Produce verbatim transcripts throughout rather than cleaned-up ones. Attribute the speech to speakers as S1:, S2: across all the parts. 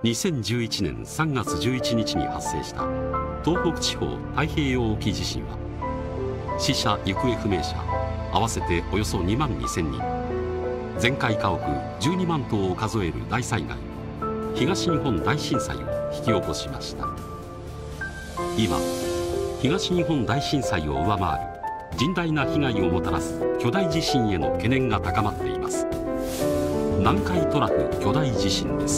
S1: にせんじゅういちねんさんがつじゅういちにちに発生した東北地方太平洋沖地震は、死者・行方不明者合わせておよそにまんにせんにん、全壊家屋じゅうにまんとうを数える大災害、東日本大震災を引き起こしました。今、東日本大震災を上回る甚大な被害をもたらす巨大地震への懸念が高まっています。南海トラフ巨大地震です。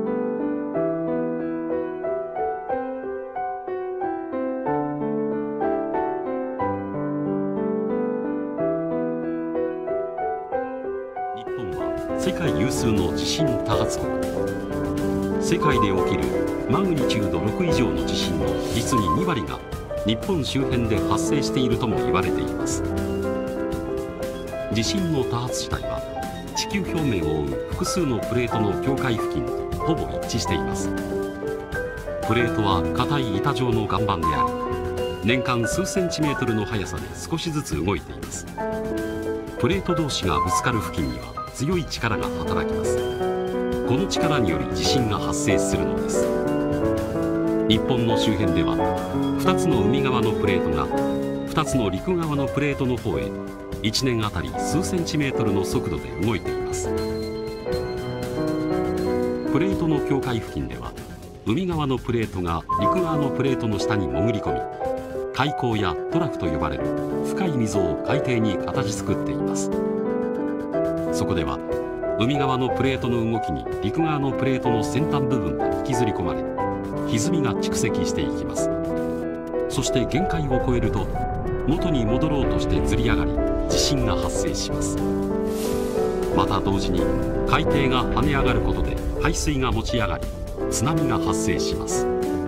S1: 日本は世界有数の地震多発国。世界で起きるマグニチュードろく以上の地震の実ににわりが日本周辺で発生しているとも言われています。地震の多発地帯は地球表面を覆う複数のプレートの境界付近とほぼ一致しています。プレートは硬い板状の岩盤であり、年間数センチメートルの速さで少しずつ動いています。プレート同士がぶつかる付近には強い力が働きます。この力により地震が発生するのです。日本の周辺ではふたつの海側のプレートがふたつの陸側のプレートの方へいちねんあたり数センチメートルの速度で動いています。プレートの境界付近では海側のプレートが陸側のプレートの下に潜り込み、海溝やトラフと呼ばれる深い溝を海底に形作っています。そこでは海側のプレートの動きに陸側のプレートの先端部分が引きずり込まれ、歪みが蓄積していきます。そして限界を超えると元に戻ろうとしてずり上がり、地震が発生します。また同時に海底が跳ね上がることで海水が持ち上がり、津波が発生します。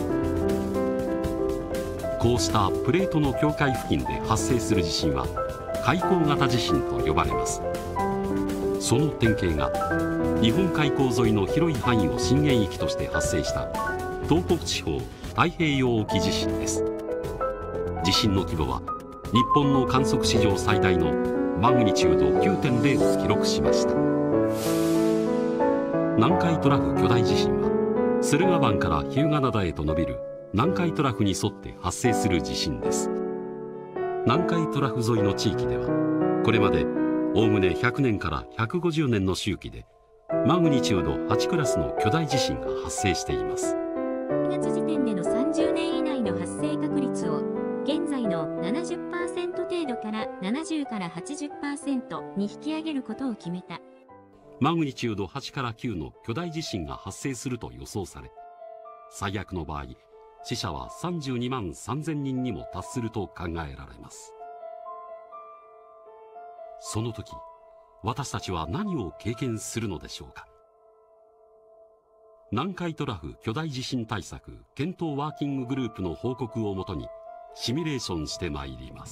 S1: こうしたプレートの境界付近で発生する地震は海溝型地震と呼ばれます。その典型が日本海溝沿いの広い範囲を震源域として発生した東北地方太平洋沖地震です。地震の規模は日本の観測史上最大のマグニチュード きゅうてんゼロ を記録しました。南海トラフ巨大地震は駿河湾から日向灘へと伸びる南海トラフに沿って発生する地震です。南海トラフ沿いの地域ではこれまでおおむねひゃくねんからひゃくごじゅうねんの周期でマグニチュードはちクラスの巨大地震が発生しています。
S2: しがつ時点でのさんじゅうねん以内の発生確率を現在の ななじゅっパーセント 程度からななじゅうから はちじゅっパーセント に引き上げることを決めた。
S1: マグニチュードはちからきゅうの巨大地震が発生すると予想され、最悪の場合死者はさんじゅうにまんさんぜんにんにも達すると考えられます。その時、私たちは何を経験するのでしょうか。南海トラフ巨大地震対策検討ワーキンググループの報告をもとにシミュレーションしてまいります。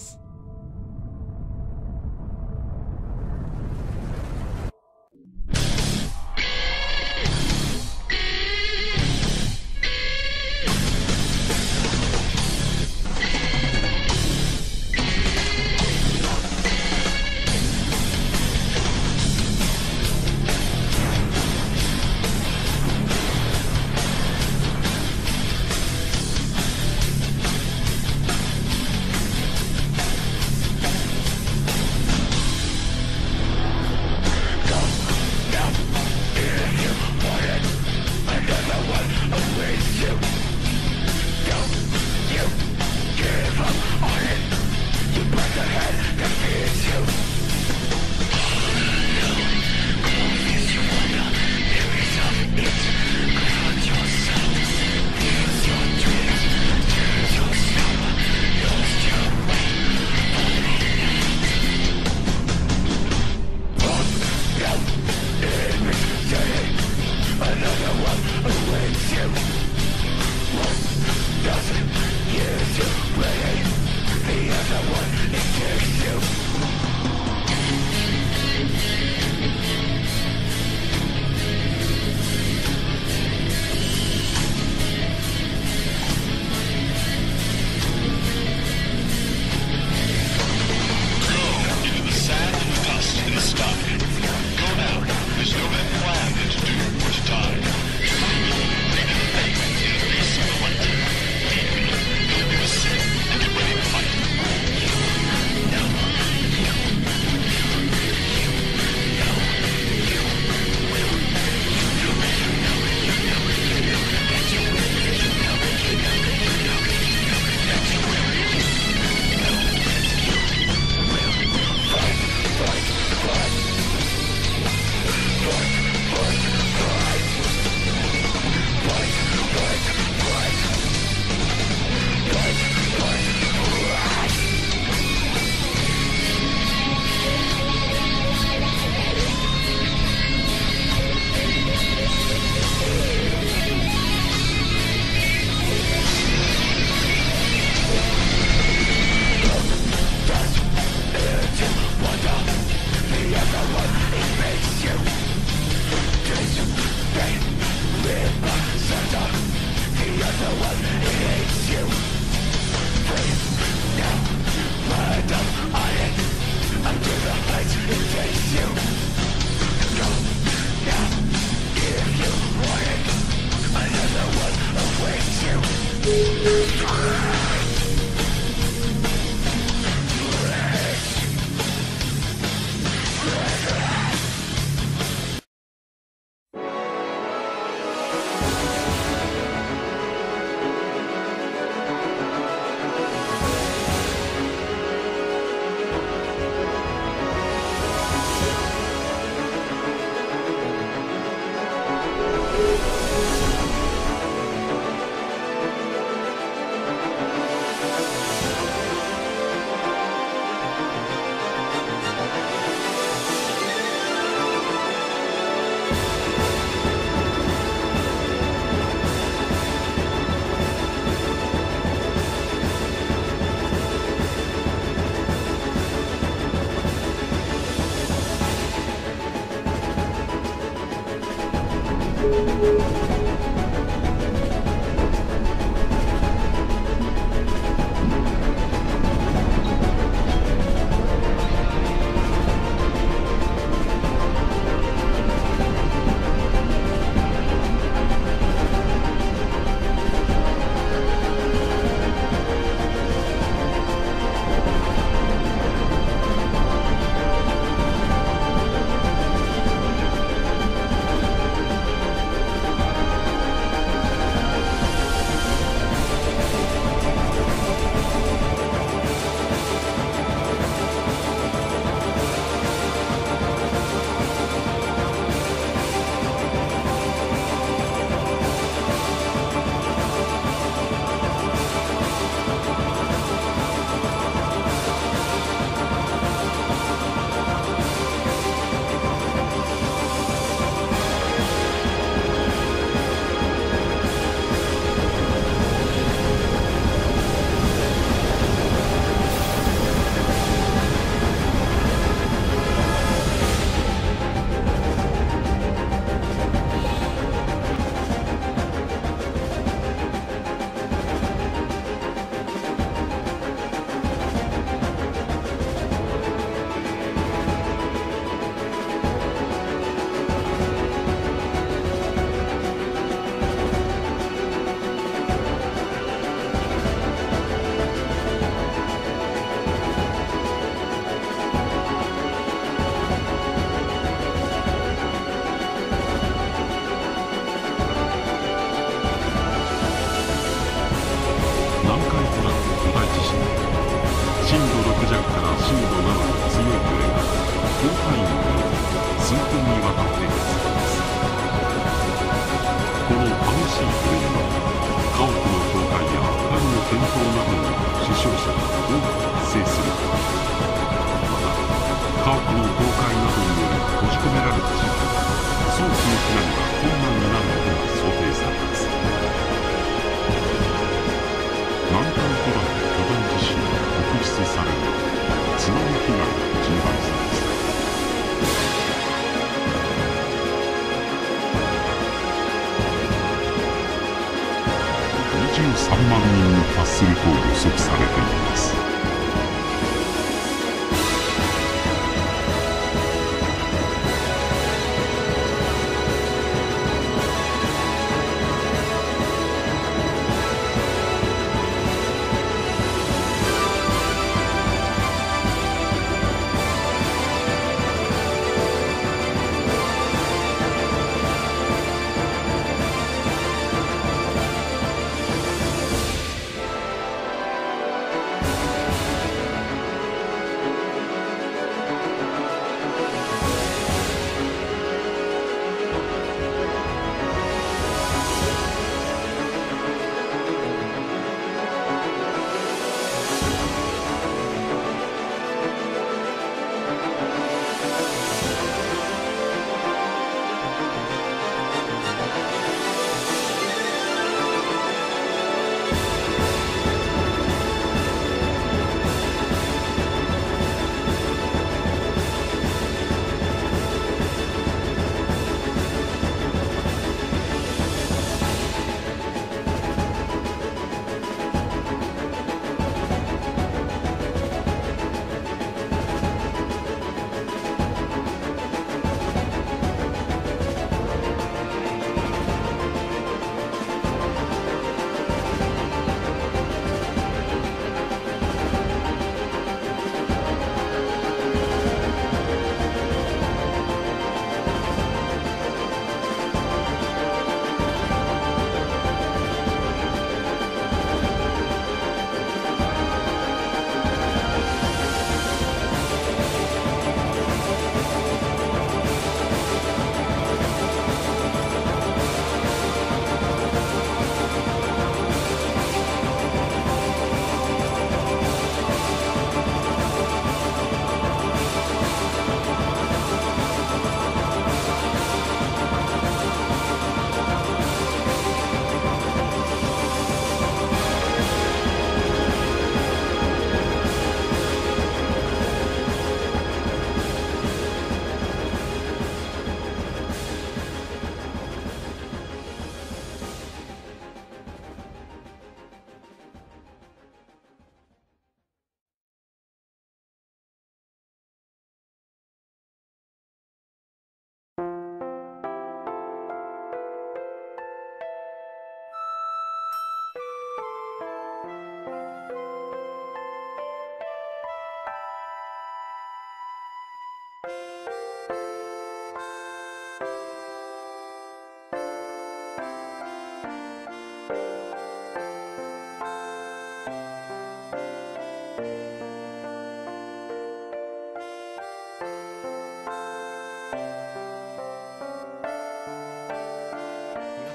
S3: にじゅうさんまんにんに達すると予測されています。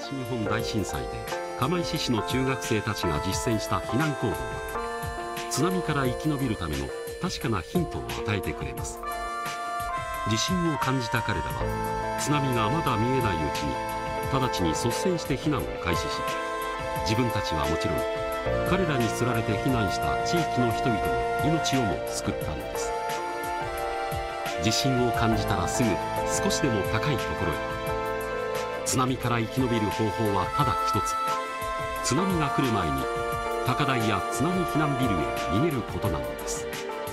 S1: 東日本大震災で釜石市の中学生たちが実践した避難行動は、津波から生き延びるための確かなヒントを与えてくれます。地震を感じた彼らは、津波がまだ見えないうちに直ちに率先して避難を開始し、自分たちはもちろん彼らにつられて避難した地域の人々の命をも救ったのです。地震を感じたらすぐ少しでも高いところへ。津波から生き延びる方法はただ一つ。津波が来る前に高台や津波避難ビルへ逃げることなのです。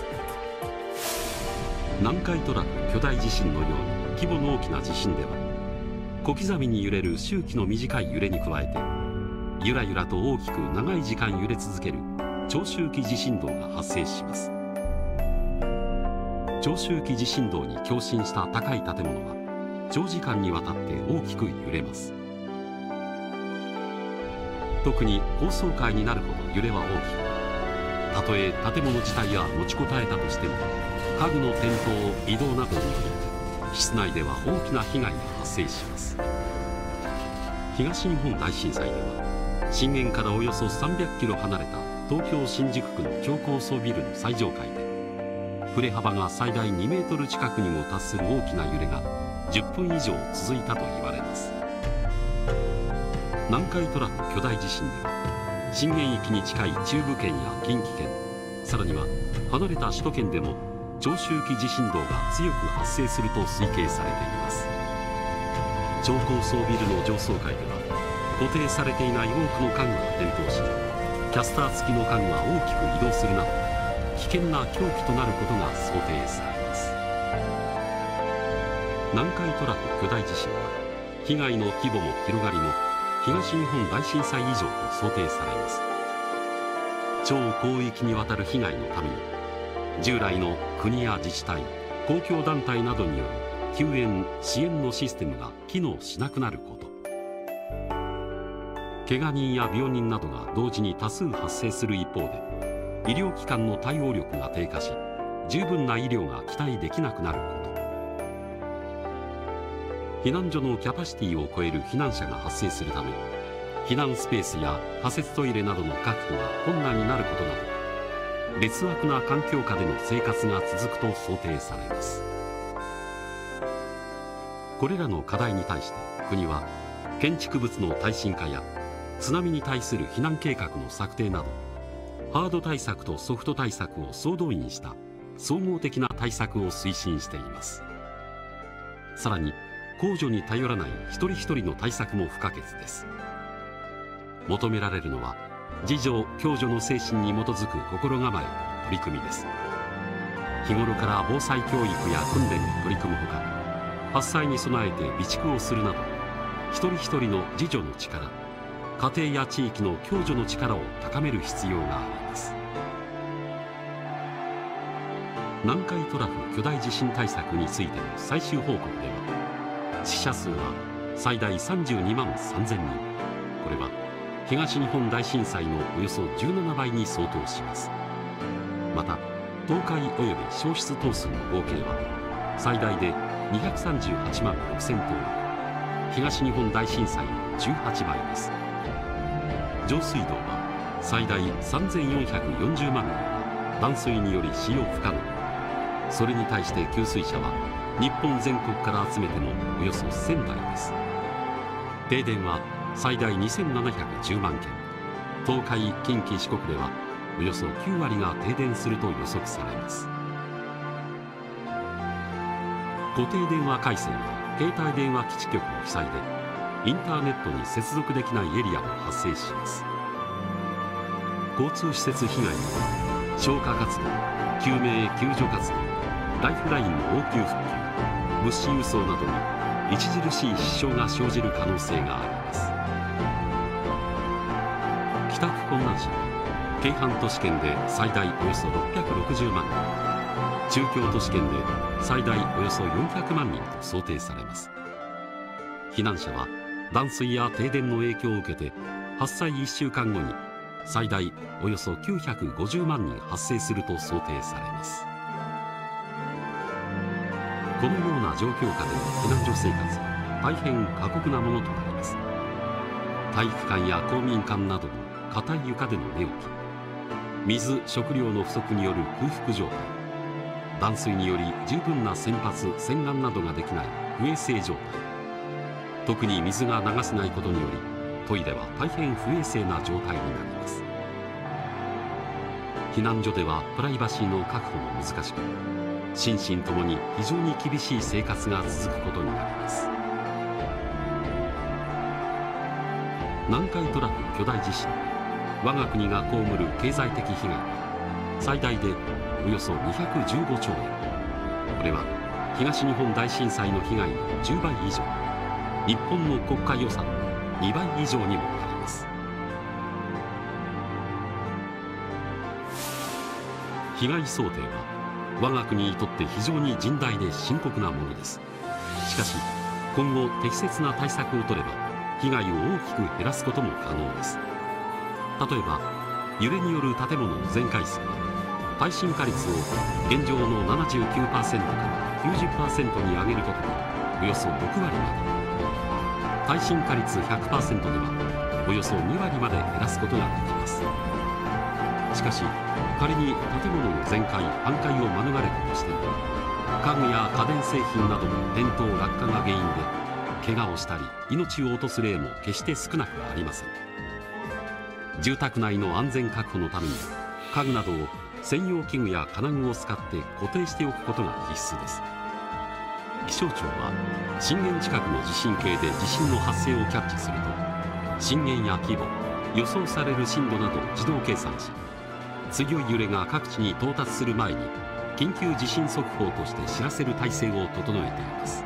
S1: 南海トラフ巨大地震のように規模の大きな地震では、小刻みに揺れる周期の短い揺れに加えて、ゆらゆらと大きく長い時間揺れ続ける長周期地震動が発生します。長周期地震動に共振した高い建物は長時間にわたって大きく揺れます。特に高層階になるほど揺れは大きく、たとえ建物自体は持ちこたえたとしても、家具の転倒、移動などにより室内では大きな被害が発生します。東日本大震災では、震源からおよそさんびゃくキロ離れた東京新宿区の超高層ビルの最上階で、振れ幅が最大にメートル近くにも達する大きな揺れがじゅっぷん以上続いたと言われます。南海トラフ巨大地震では、震源域に近い中部圏や近畿圏、さらには離れた首都圏でも長周期地震動が強く発生すると推計されています。超高層ビルの上層階では、固定されていない多くの家具が転倒し、キャスター付きの家具が大きく移動するなど、危険な凶器となることが想定されます。南海トラフ巨大地震は、被害の規模も広がりも東日本大震災以上と想定されます。超広域にわたる被害のために、従来の国や自治体、公共団体などによる救援・支援のシステムが機能しなくなること、怪我人や病人などが同時に多数発生する一方で、医療機関の対応力が低下し、十分な医療が期待できなくなること、避難所のキャパシティを超える避難者が発生するため、避難スペースや仮設トイレなどの確保が困難になることなど、劣悪な環境下での生活が続くと想定されます。これらの課題に対して国は、建築物の耐震化や津波に対する避難計画の策定など、ハード対策とソフト対策を総動員した総合的な対策を推進しています。さらに、公助に頼らない一人一人の対策も不可欠です。求められるのは、自助・共助の精神に基づく心構えと取り組みです。日頃から防災教育や訓練に取り組むほか、発災に備えて備蓄をするなど、一人一人の自助の力、家庭や地域の共助の力を高める必要があります。南海トラフ巨大地震対策についての最終報告では、死者数は最大さんじゅうにまんさんぜんにん、これは東日本大震災のおよそじゅうななばいに相当します。また、倒壊及び焼失棟数の合計は最大でにひゃくさんじゅうはちまんろくせんとう、東日本大震災のじゅうはちばいです。上水道は最大さんぜんよんひゃくよんじゅうまんにんが断水により使用不可能。それに対して給水車は日本全国から集めてもおよそせんだいです。停電は最大にせんななひゃくじゅうまんけん、東海・近畿・四国ではおよそきゅうわりが停電すると予測されます。固定電話回線や携帯電話基地局の被災でインターネットに接続できないエリアも発生します。交通施設被害には消火活動、救命・救助活動、ライフラインの応急復旧、物資輸送などに著しい支障が生じる可能性があります。帰宅困難者は京阪都市圏で最大およそろっぴゃくろくじゅうまんにん、中京都市圏で最大およそよんひゃくまんにんと想定されます。避難者は断水や停電の影響を受けて発災いっしゅうかんごに最大およそきゅうひゃくごじゅうまんにん発生すると想定されます。このような状況下での避難所生活は大変過酷なものとなります。 体育館や公民館などの硬い床での寝起き、水・食料の不足による空腹状態、断水により十分な洗髪・洗顔などができない不衛生状態、特に水が流せないことによりトイレは大変不衛生な状態になります。避難所ではプライバシーの確保も難しく、心身ともに非常に厳しい生活が続くことになります。南海トラフ巨大地震で我が国が被る経済的被害は最大でおよそにひゃくじゅうごちょうえん、これは東日本大震災の被害のじゅうばい以上、日本の国家予算のにばい以上にもなります。被害想定は我が国にとって非常に甚大で深刻なものです。しかし今後適切な対策を取れば被害を大きく減らすことも可能です。例えば揺れによる建物の全壊数は耐震化率を現状の ななじゅうきゅうパーセント から きゅうじゅっパーセント に上げることでおよそろくわりまで、耐震化率 ひゃくパーセント ではおよそにわりまで減らすことができます。しかし仮に建物の全壊・半壊を免れたとしても、家具や家電製品などの転倒・落下が原因で怪我をしたり命を落とす例も決して少なくありません。住宅内の安全確保のために家具などを専用器具や金具を使って固定しておくことが必須です。気象庁は震源近くの地震計で地震の発生をキャッチすると、震源や規模、予想される震度などを自動計算し、強い揺れが各地に到達する前に緊急地震速報として知らせる体制を整えています。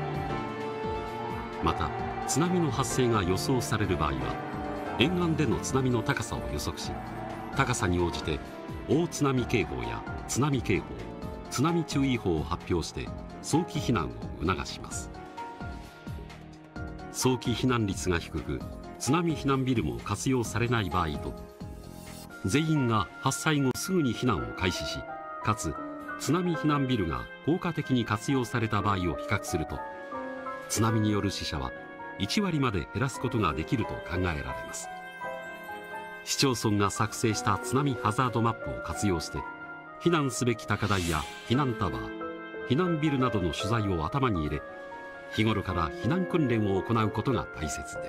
S1: また津波の発生が予想される場合は沿岸での津波の高さを予測し、高さに応じて大津波警報や津波警報、津波注意報を発表して早期避難を促します。早期避難率が低く津波避難ビルも活用されない場合と、全員が発災後すぐに避難を開始し、かつ津波避難ビルが効果的に活用された場合を比較すると、津波による死者はいちわりまで減らすことができると考えられます。市町村が作成した津波ハザードマップを活用して避難すべき高台や避難タワー、避難ビルなどの取材を頭に入れ、日頃から避難訓練を行うことが大切です。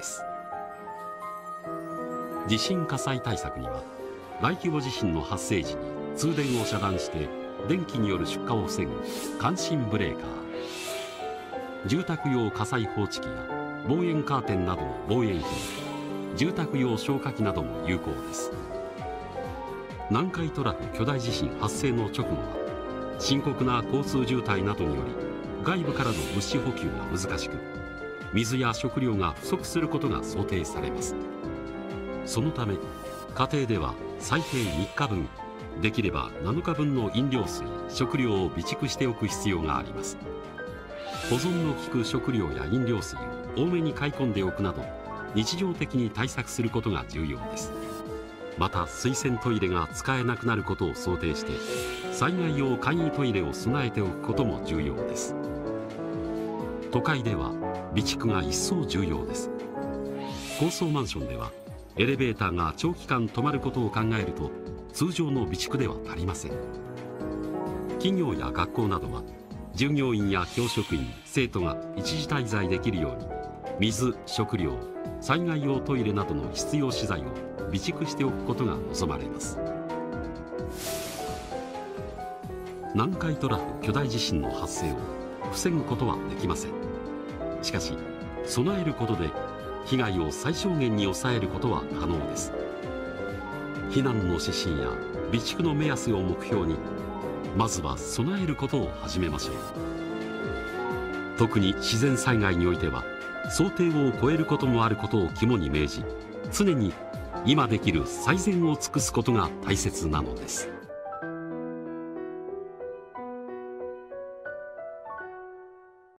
S1: 地震火災対策には大規模地震の発生時に通電を遮断して電気による出火を防ぐ感震ブレーカー、住宅用火災報知器や防煙カーテンなどの防煙品、住宅用消火器なども有効です。南海トラフ巨大地震発生の直後は深刻な交通渋滞などにより外部からの物資補給が難しく、水や食料が不足することが想定されます。そのため家庭では最低みっかぶん、できればなのかぶんの飲料水、食料を備蓄しておく必要があります。保存の効く食料や飲料水を多めに買い込んでおくなど日常的に対策することが重要です。また水洗トイレが使えなくなることを想定して災害用簡易トイレを備えておくことも重要です。都会では備蓄が一層重要です。高層マンションではエレベーターが長期間止まることを考えると通常の備蓄では足りません。企業や学校などは従業員や教職員、生徒が一時滞在できるように水、食料、災害用トイレなどの必要資材を備蓄しておくことが望まれます。南海トラフ巨大地震の発生を防ぐことはできません。しかし備えることで被害を最小限に抑えることは可能です。避難の指針や備蓄の目安を目標にまずは備えることを始めましょう。特に自然災害においては想定を超えることもあることを肝に銘じ、常に今できる最善を尽くすことが大切なのです。